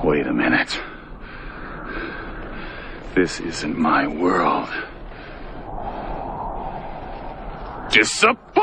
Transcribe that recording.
Wait a minute. This isn't my world. Disappointed!